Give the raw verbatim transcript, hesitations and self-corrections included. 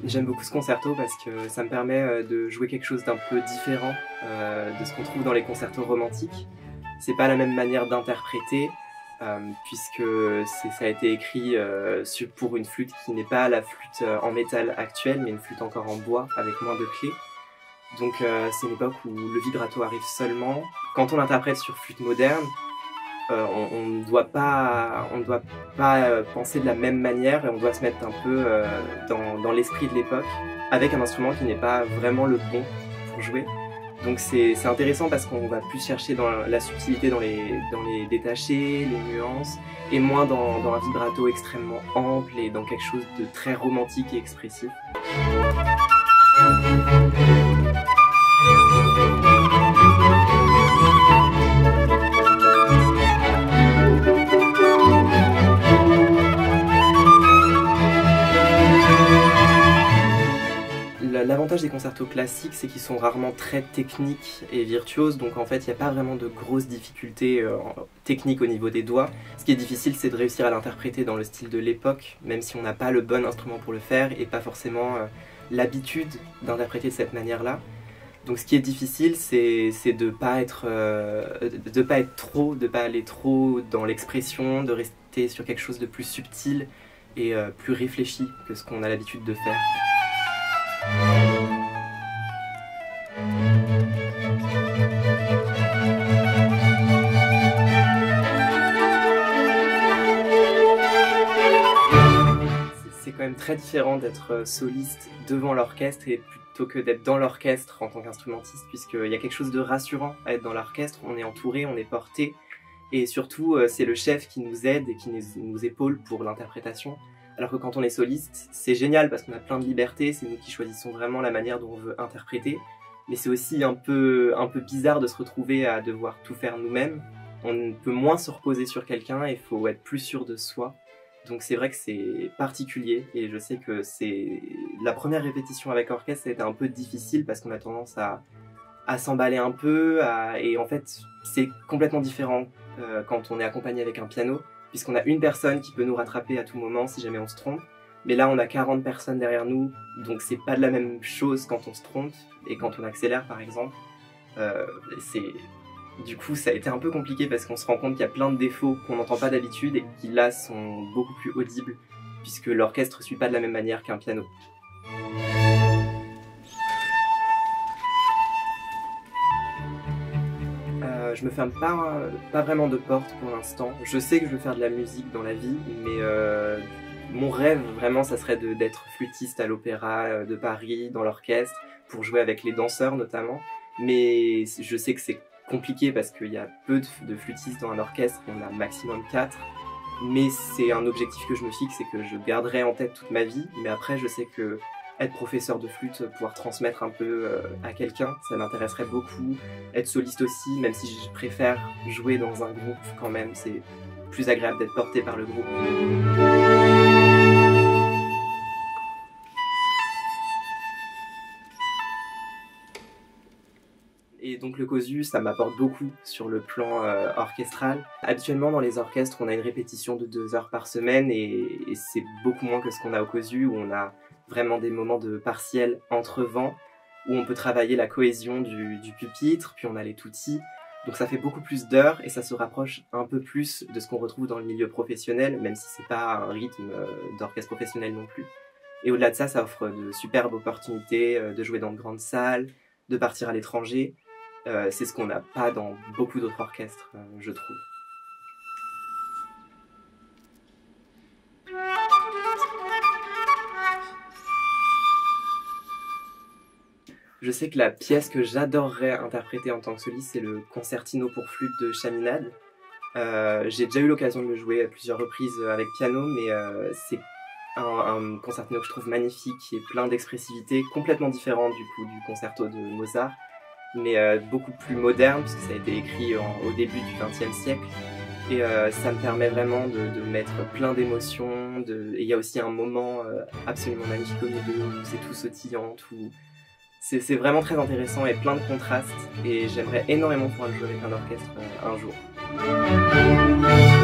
J'aime beaucoup ce concerto parce que ça me permet de jouer quelque chose d'un peu différent euh, de ce qu'on trouve dans les concertos romantiques. C'est pas la même manière d'interpréter euh, puisque ça a été écrit euh, sur, pour une flûte qui n'est pas la flûte en métal actuelle mais une flûte encore en bois avec moins de clés. Donc euh, c'est une époque où le vibrato arrive seulement. Quand on l'interprète sur flûte moderne, Euh, on ne doit pas, on doit pas euh, penser de la même manière et on doit se mettre un peu euh, dans, dans l'esprit de l'époque avec un instrument qui n'est pas vraiment le bon pour jouer. Donc c'est intéressant parce qu'on va plus chercher dans la subtilité dans les, dans les détachés, les nuances, et moins dans, dans un vibrato extrêmement ample et dans quelque chose de très romantique et expressif. L'avantage des concertos classiques, c'est qu'ils sont rarement très techniques et virtuoses, donc en fait il n'y a pas vraiment de grosses difficultés euh, techniques au niveau des doigts. Ce qui est difficile, c'est de réussir à l'interpréter dans le style de l'époque, même si on n'a pas le bon instrument pour le faire et pas forcément euh, l'habitude d'interpréter de cette manière-là. Donc ce qui est difficile, c'est de ne pas être, euh, de pas être trop, de pas aller trop dans l'expression, de rester sur quelque chose de plus subtil et euh, plus réfléchi que ce qu'on a l'habitude de faire. C'est quand même très différent d'être soliste devant l'orchestre et plutôt que d'être dans l'orchestre en tant qu'instrumentiste, puisqu'il y a quelque chose de rassurant à être dans l'orchestre, on est entouré, on est porté, et surtout c'est le chef qui nous aide et qui nous épaule pour l'interprétation. Alors que quand on est soliste, c'est génial parce qu'on a plein de liberté, c'est nous qui choisissons vraiment la manière dont on veut interpréter, mais c'est aussi un peu, un peu bizarre de se retrouver à devoir tout faire nous-mêmes. On peut moins se reposer sur quelqu'un et il faut être plus sûr de soi. Donc c'est vrai que c'est particulier et je sais que c'est la première répétition avec orchestre, ça a été un peu difficile parce qu'on a tendance à, à s'emballer un peu à... et en fait c'est complètement différent euh, quand on est accompagné avec un piano, puisqu'on a une personne qui peut nous rattraper à tout moment si jamais on se trompe. Mais là, on a quarante personnes derrière nous, donc c'est pas de la même chose quand on se trompe et quand on accélère, par exemple. Euh, du coup, ça a été un peu compliqué parce qu'on se rend compte qu'il y a plein de défauts qu'on n'entend pas d'habitude et qui, là, sont beaucoup plus audibles, puisque l'orchestre ne suit pas de la même manière qu'un piano. Je me ferme pas, pas vraiment de porte pour l'instant. Je sais que je veux faire de la musique dans la vie, mais euh, mon rêve vraiment ça serait d'être flûtiste à l'Opéra de Paris, dans l'orchestre, pour jouer avec les danseurs notamment. Mais je sais que c'est compliqué parce qu'il y a peu de, de flûtistes dans un orchestre, on a maximum quatre. Mais c'est un objectif que je me fixe et que je garderai en tête toute ma vie. Mais après je sais que être professeur de flûte, pouvoir transmettre un peu euh, à quelqu'un, ça m'intéresserait beaucoup. Être soliste aussi, même si je préfère jouer dans un groupe quand même, c'est plus agréable d'être porté par le groupe. Et donc le COSU, ça m'apporte beaucoup sur le plan euh, orchestral. Habituellement dans les orchestres, on a une répétition de deux heures par semaine et, et c'est beaucoup moins que ce qu'on a au COSU où on a vraiment des moments de partiel entre vents où on peut travailler la cohésion du, du pupitre, puis on a les tutti. Donc ça fait beaucoup plus d'heures et ça se rapproche un peu plus de ce qu'on retrouve dans le milieu professionnel, même si c'est pas un rythme d'orchestre professionnel non plus. Et au-delà de ça, ça offre de superbes opportunités de jouer dans de grandes salles, de partir à l'étranger. Euh, c'est ce qu'on n'a pas dans beaucoup d'autres orchestres, euh, je trouve. Je sais que la pièce que j'adorerais interpréter en tant que soliste, c'est le concertino pour flûte de Chaminade. Euh, J'ai déjà eu l'occasion de le jouer à plusieurs reprises avec piano, mais euh, c'est un, un concertino que je trouve magnifique, qui est plein d'expressivité, complètement différent du coup du concerto de Mozart, mais euh, beaucoup plus moderne, puisque ça a été écrit en, au début du vingtième siècle. Et euh, ça me permet vraiment de, de mettre plein d'émotions. De... Et il y a aussi un moment euh, absolument magnifique au milieu, où c'est tout sautillant, tout... C'est vraiment très intéressant et plein de contrastes et j'aimerais énormément pouvoir le jouer avec un orchestre euh, un jour.